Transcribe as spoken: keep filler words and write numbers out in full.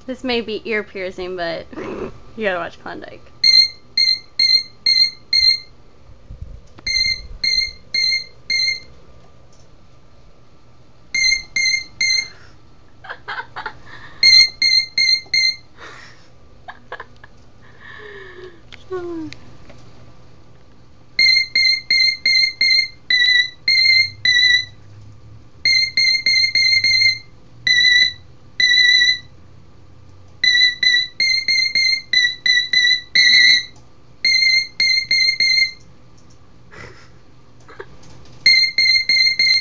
This may be ear piercing, but you gotta watch Klondike.